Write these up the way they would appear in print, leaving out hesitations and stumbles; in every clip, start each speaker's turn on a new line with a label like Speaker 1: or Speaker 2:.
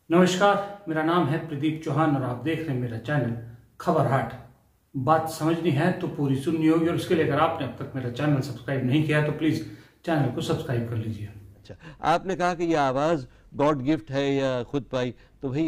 Speaker 1: नमस्कार, मेरा नाम है प्रदीप चौहान और आप देख रहे हैं मेरा चैनल खबर हाट। बात समझनी है तो पूरी सुननी होगी और उसके लिए अगर आपने अब तक मेरा चैनल सब्सक्राइब नहीं किया है तो प्लीज़ चैनल को सब्सक्राइब कर लीजिए।
Speaker 2: अच्छा, आपने कहा कि यह आवाज़ गॉड गिफ्ट है या खुद पाई, तो भाई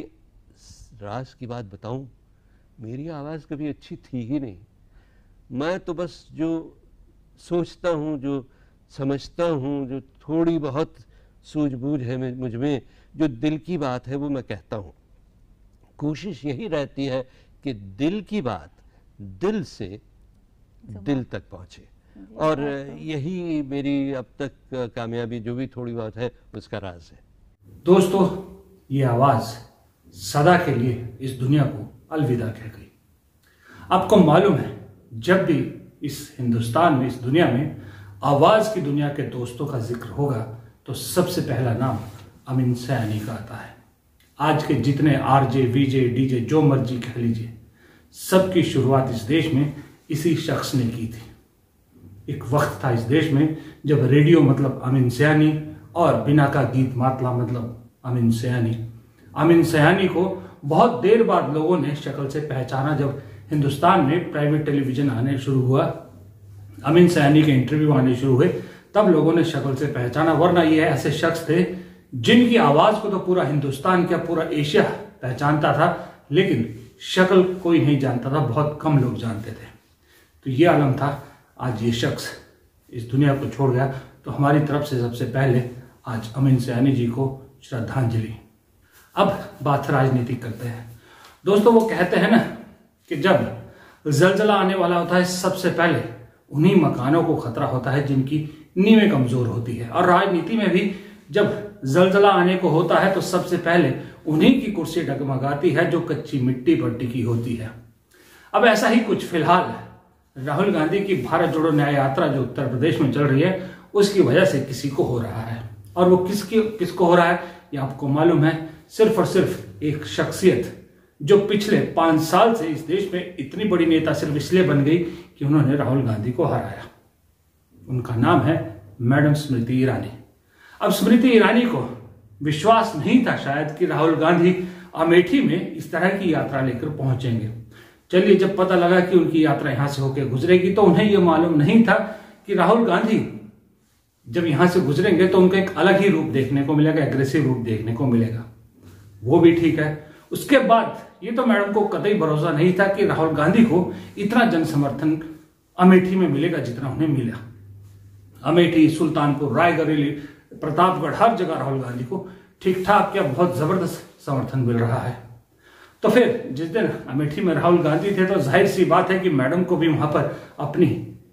Speaker 2: राज की बात बताऊं, मेरी आवाज़ कभी अच्छी थी ही नहीं। मैं तो बस जो सोचता हूँ, जो समझता हूँ, जो थोड़ी बहुत सूझबूझ है मुझ में, जो दिल की बात है वो मैं कहता हूँ। कोशिश यही रहती है कि दिल की बात दिल से दिल तक पहुँचे, और यही मेरी अब तक कामयाबी जो भी थोड़ी बहुत है उसका राज है।
Speaker 1: दोस्तों, ये आवाज़ सदा के लिए इस दुनिया को अलविदा कह गई। आपको मालूम है, जब भी इस हिंदुस्तान में, इस दुनिया में आवाज़ की दुनिया के दोस्तों का जिक्र होगा तो सबसे पहला नाम अमीन सयानी का आता है। आज के जितने आरजे, वीजे, डीजे, जो मर्जी कह लीजिए, सबकी शुरुआत इस देश में इसी शख्स ने की थी। एक वक्त था इस देश में जब रेडियो मतलब अमीन सयानी और बिना का गीत मातला मतलब अमीन सयानी। अमीन सयानी को बहुत देर बाद लोगों ने शक्ल से पहचाना। जब हिंदुस्तान में प्राइवेट टेलीविजन आने शुरू हुआ, अमीन सयानी के इंटरव्यू आने शुरू हुए, तब लोगों ने शक्ल से पहचाना। वरना ये ऐसे शख्स थे जिनकी आवाज को तो पूरा हिंदुस्तान क्या पूरा एशिया पहचानता था, लेकिन शक्ल कोई नहीं जानता था, बहुत कम लोग जानते थे। तो ये आलम था। आज ये शख्स इस दुनिया को छोड़ गया, तो हमारी तरफ से सबसे पहले आज अमीन सयानी जी को श्रद्धांजलि। अब बात राजनीति करते हैं। दोस्तों, वो कहते हैं ना कि जब जलजला आने वाला होता है, सबसे पहले उन्हीं मकानों को खतरा होता है जिनकी नींवें कमजोर होती है। और राजनीति में भी जब जलजला आने को होता है तो सबसे पहले उन्हीं की कुर्सी डगमगाती है जो कच्ची मिट्टी पर टिकी होती है। अब ऐसा ही कुछ फिलहाल राहुल गांधी की भारत जोड़ो न्याय यात्रा जो उत्तर प्रदेश में चल रही है, उसकी वजह से किसी को हो रहा है। और वो किसको हो रहा है ये आपको मालूम है। सिर्फ और सिर्फ एक शख्सियत जो पिछले 5 साल से इस देश में इतनी बड़ी नेता सिर्फ इसलिए बन गई कि उन्होंने राहुल गांधी को हराया। उनका नाम है मैडम स्मृति ईरानी। अब स्मृति ईरानी को विश्वास नहीं था शायद कि राहुल गांधी अमेठी में इस तरह की यात्रा लेकर पहुंचेंगे। चलिए, जब पता लगा कि उनकी यात्रा यहां से होकर गुजरेगी तो उन्हें यह मालूम नहीं था कि राहुल गांधी जब यहां से गुजरेंगे तो उनका एक अलग ही रूप देखने को मिलेगा, एग्रेसिव रूप देखने को मिलेगा। वो भी ठीक है। उसके बाद ये तो मैडम को कतई भरोसा नहीं था कि राहुल गांधी को इतना जन समर्थन अमेठी में मिलेगा जितना उन्हें मिला। अमेठी, सुल्तानपुर, रायबरेली, प्रतापगढ़, हर जगह राहुल गांधी को ठीक ठाक क्या बहुत जबरदस्त समर्थन मिल रहा है। तो फिर जिस दिन अमेठी में राहुल गांधी थे तो जाहिर सी बात है कि मैडम को भी वहां पर अपनी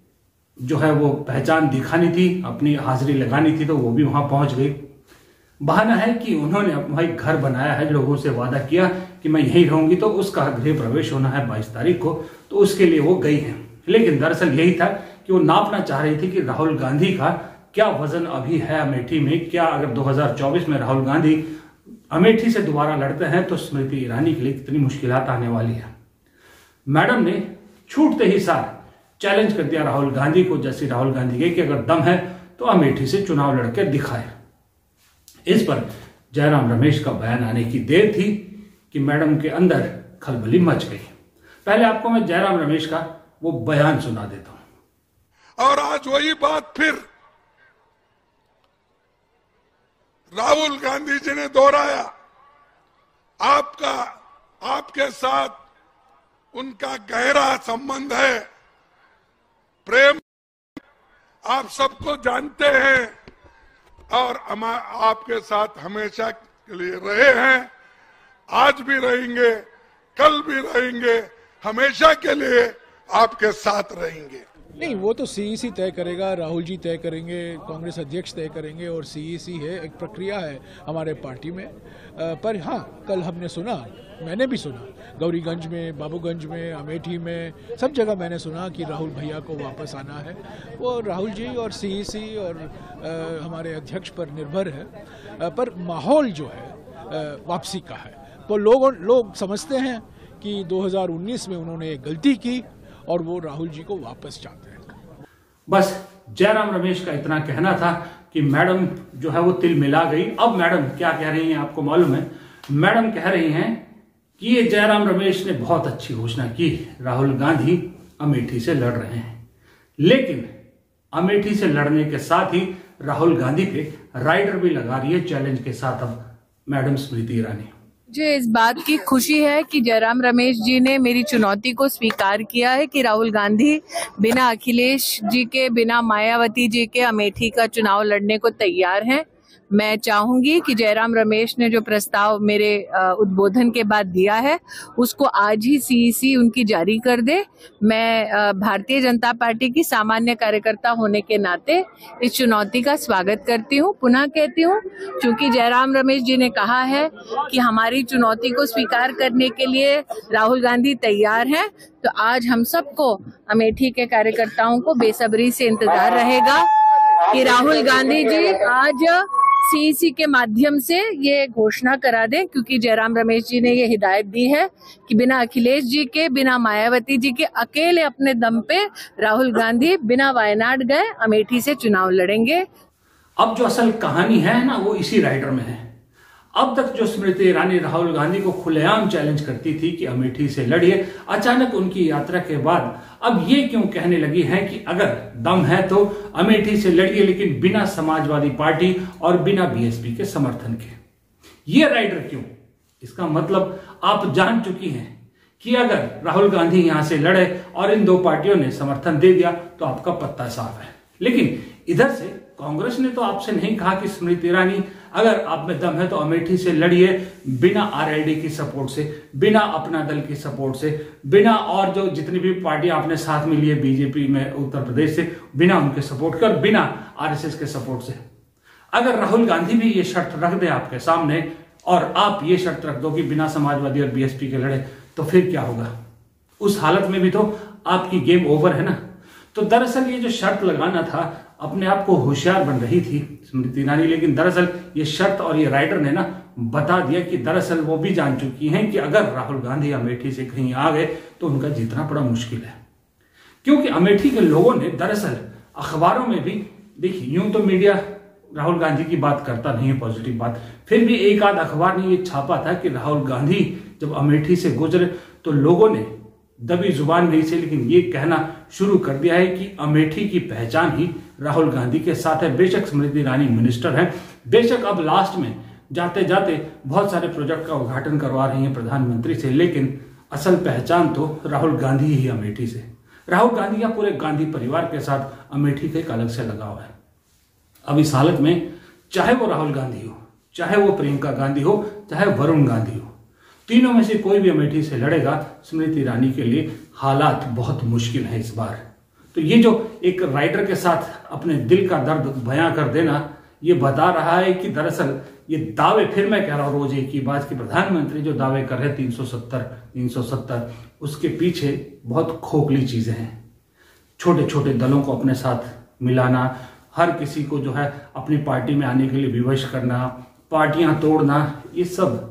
Speaker 1: जो है वो पहचान दिखानी थी, अपनी हाजिरी लगानी थी, तो वो भी वहां पहुंच गई। बहाना है कि उन्होंने वहां एक घर बनाया है, लोगों से वादा किया कि मैं यहीं रहूंगी, तो उसका गृह प्रवेश होना है 22 तारीख को, तो उसके लिए वो गई है। लेकिन दरअसल यही था कि वो नापना चाह रही थी कि राहुल गांधी का क्या वजन अभी है अमेठी में। क्या अगर 2024 में राहुल गांधी अमेठी से दोबारा लड़ते हैं तो स्मृति ईरानी के लिए कितनी मुश्किलात आने वाली है। मैडम ने छूटते ही सार चैलेंज कर दिया राहुल गांधी को, जैसे राहुल गांधी के कि अगर दम है तो अमेठी से चुनाव लड़कर दिखाए। इस पर जयराम रमेश का बयान आने की देर थी कि मैडम के अंदर खलबली मच गई। पहले आपको मैं जयराम रमेश का वो बयान सुना देता हूं।
Speaker 3: और आज वही बात फिर राहुल गांधी जी ने दोहराया। आपके साथ उनका गहरा संबंध है, प्रेम आप सबको जानते हैं और आपके साथ हमेशा के लिए रहे हैं, आज भी रहेंगे, कल भी रहेंगे, हमेशा के लिए आपके साथ रहेंगे।
Speaker 4: नहीं, वो तो सीईसी तय करेगा, राहुल जी तय करेंगे, कांग्रेस अध्यक्ष तय करेंगे, और सीईसी है, एक प्रक्रिया है हमारे पार्टी में। पर हाँ, कल हमने सुना, मैंने भी सुना, गौरीगंज में, बाबूगंज में, अमेठी में, सब जगह मैंने सुना कि राहुल भैया को वापस आना है। वो राहुल जी और सीईसी और हमारे अध्यक्ष पर निर्भर है। पर माहौल जो है वापसी का है। तो लोग समझते हैं कि 2019 में उन्होंने एक गलती की और वो राहुल जी को वापस चाहते हैं।
Speaker 1: बस जयराम रमेश का इतना कहना था कि मैडम जो है वो तिल मिला गई। अब मैडम क्या कह रही हैं आपको मालूम है। मैडम कह रही हैं कि ये जयराम रमेश ने बहुत अच्छी घोषणा की, राहुल गांधी अमेठी से लड़ रहे हैं, लेकिन अमेठी से लड़ने के साथ ही राहुल गांधी पे राइडर भी लगा रही है चैलेंज के साथ अब मैडम स्मृति ईरानी।
Speaker 5: मुझे इस बात की खुशी है कि जयराम रमेश जी ने मेरी चुनौती को स्वीकार किया है कि राहुल गांधी बिना अखिलेश जी के, बिना मायावती जी के अमेठी का चुनाव लड़ने को तैयार हैं। मैं चाहूंगी कि जयराम रमेश ने जो प्रस्ताव मेरे उद्बोधन के बाद दिया है उसको आज ही सीईसी उनकी जारी कर दे। मैं भारतीय जनता पार्टी की सामान्य कार्यकर्ता होने के नाते इस चुनौती का स्वागत करती हूं। पुनः कहती हूं, क्योंकि जयराम रमेश जी ने कहा है कि हमारी चुनौती को स्वीकार करने के लिए राहुल गांधी तैयार हैं, तो आज हम सबको अमेठी के कार्यकर्ताओं को बेसब्री से इंतजार रहेगा कि राहुल गांधी जी आज सीईसी के माध्यम से ये घोषणा करा दें, क्योंकि जयराम रमेश जी ने ये हिदायत दी है कि बिना अखिलेश जी के, बिना मायावती जी के, अकेले अपने दम पे राहुल गांधी बिना वायनाड गए अमेठी से चुनाव लड़ेंगे।
Speaker 1: अब जो असल कहानी है ना, वो इसी राइडर में है। अब तक जो स्मृति ईरानी राहुल गांधी को खुलेआम चैलेंज करती थी कि अमेठी से लड़िए, अचानक उनकी यात्रा के बाद अब ये क्यों कहने लगी हैं कि अगर दम है तो अमेठी से लड़िए, लेकिन बिना समाजवादी पार्टी और बिना बीएसपी के समर्थन के। ये राइडर क्यों? इसका मतलब आप जान चुकी हैं कि अगर राहुल गांधी यहां से लड़े और इन दो पार्टियों ने समर्थन दे दिया तो आपका पत्ता साफ है। लेकिन इधर से कांग्रेस ने तो आपसे नहीं कहा कि स्मृति ईरानी अगर आप में दम है तो अमेठी से लड़िए, बिना आरएलडी की सपोर्ट से, बिना अपना दल की सपोर्ट से, बिना और जो जितनी भी पार्टी आपने साथ में लिए बीजेपी में उत्तर प्रदेश से, बिना उनके सपोर्ट के और बिना आरएसएस के सपोर्ट से। अगर राहुल गांधी भी ये शर्त रख दे आपके सामने और आप ये शर्त रख दो कि बिना समाजवादी और बीएसपी के लड़े, तो फिर क्या होगा? उस हालत में भी तो आपकी गेम ओवर है ना। तो दरअसल ये जो शर्त लगाना था, अपने आप को होशियार बन रही थी स्मृति ईरानी, लेकिन दरअसल ये शर्त और ये राइडर ने ना बता दिया कि दरअसल वो भी जान चुकी हैं कि अगर राहुल गांधी अमेठी से कहीं आ गए तो उनका जीतना बड़ा मुश्किल है। क्योंकि अमेठी के लोगों ने दरअसल अखबारों में भी, देखिए यूं तो मीडिया राहुल गांधी की बात करता नहीं है, पॉजिटिव बात, फिर भी एक आध अखबार ने ये छापा था कि राहुल गांधी जब अमेठी से गुजरे तो लोगों ने दबी जुबान नहीं से लेकिन ये कहना शुरू कर दिया है कि अमेठी की पहचान ही राहुल गांधी के साथ है। बेशक स्मृति ईरानी मिनिस्टर हैं, बेशक अब लास्ट में जाते जाते बहुत सारे प्रोजेक्ट का उद्घाटन करवा रही हैं प्रधानमंत्री से, लेकिन असल पहचान तो राहुल गांधी ही अमेठी से। राहुल गांधी या पूरे गांधी परिवार के साथ अमेठी का एक अलग से लगाव है। अब इस हालत में चाहे वो राहुल गांधी हो, चाहे वो प्रियंका गांधी हो, चाहे वरुण गांधी हो, तीनों में से कोई भी अमेठी से लड़ेगा, स्मृति ईरानी के लिए हालात बहुत मुश्किल है इस बार। तो ये जो एक राइडर के साथ अपने दिल का दर्द बयां कर देना, ये बता रहा है कि दरअसल ये दावे, फिर मैं कह रहा हूं रोज एक ही बात, कि प्रधानमंत्री जो दावे कर रहे 370, उसके पीछे बहुत खोखली चीजें हैं। छोटे छोटे दलों को अपने साथ मिलाना, हर किसी को जो है अपनी पार्टी में आने के लिए विवश करना, पार्टियां तोड़ना, ये सब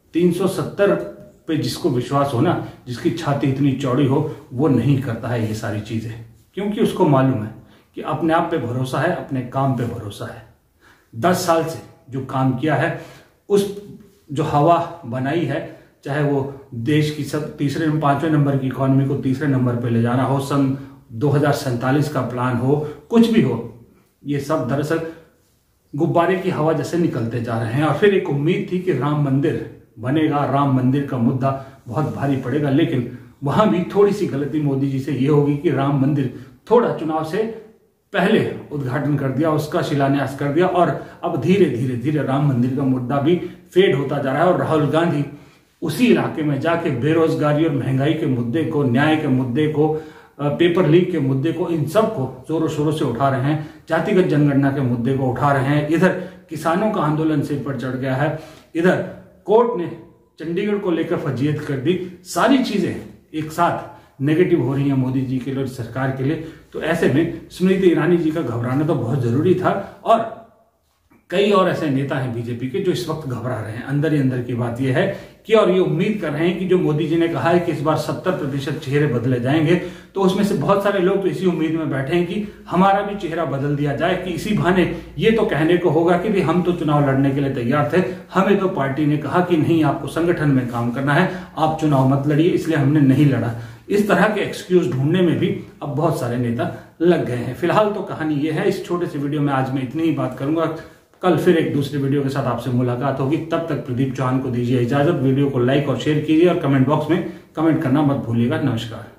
Speaker 1: 370 पे जिसको विश्वास हो ना, जिसकी छाती इतनी चौड़ी हो, वो नहीं करता है ये सारी चीजें, क्योंकि उसको मालूम है कि अपने आप पे भरोसा है, अपने काम पे भरोसा है। 10 साल से जो काम किया है, उस जो हवा बनाई है, चाहे वो देश की सब 5वें नंबर की इकोनॉमी को 3रे नंबर पे ले जाना हो, सन 2047 का प्लान हो, कुछ भी हो, ये सब दरअसल गुब्बारे की हवा जैसे निकलते जा रहे हैं। और फिर एक उम्मीद थी कि राम मंदिर बनेगा, राम मंदिर का मुद्दा बहुत भारी पड़ेगा, लेकिन वहां भी थोड़ी सी गलती मोदी जी से ये होगी कि राम मंदिर थोड़ा चुनाव से पहले उद्घाटन कर दिया, उसका शिलान्यास कर दिया, और अब धीरे धीरे धीरे राम मंदिर का मुद्दा भी फेड होता जा रहा है। और राहुल गांधी उसी इलाके में जाके बेरोजगारी और महंगाई के मुद्दे को, न्याय के मुद्दे को, पेपर लीक के मुद्दे को, इन सब को जोरों शोरों से उठा रहे हैं। जातिगत जनगणना के मुद्दे को उठा रहे हैं। इधर किसानों का आंदोलन सिर पर चढ़ गया है, इधर कोर्ट ने चंडीगढ़ को लेकर फजीयत कर दी। सारी चीजें एक साथ नेगेटिव हो रही हैं मोदी जी के लिए, सरकार के लिए। तो ऐसे में स्मृति ईरानी जी का घबराना तो बहुत जरूरी था। और कई और ऐसे नेता हैं बीजेपी के जो इस वक्त घबरा रहे हैं। अंदर ही अंदर की बात यह है कि और ये उम्मीद कर रहे हैं कि जो मोदी जी ने कहा है कि इस बार 70% चेहरे बदले जाएंगे, तो उसमें से बहुत सारे लोग तो इसी उम्मीद में बैठे हैं कि हमारा भी चेहरा बदल दिया जाए, कि इसी बहाने ये तो कहने को होगा कि भी हम तो चुनाव लड़ने के लिए तैयार थे, हमें तो पार्टी ने कहा कि नहीं आपको संगठन में काम करना है, आप चुनाव मत लड़िए, इसलिए हमने नहीं लड़ा। इस तरह के एक्सक्यूज ढूंढने में भी अब बहुत सारे नेता लग गए हैं। फिलहाल तो कहानी ये है। इस छोटे से वीडियो में आज मैं इतनी ही बात करूंगा। कल फिर एक दूसरे वीडियो के साथ आपसे मुलाकात होगी। तब तक प्रदीप चौहान को दीजिए इजाजत। वीडियो को लाइक और शेयर कीजिए और कमेंट बॉक्स में कमेंट करना मत भूलिएगा। नमस्कार।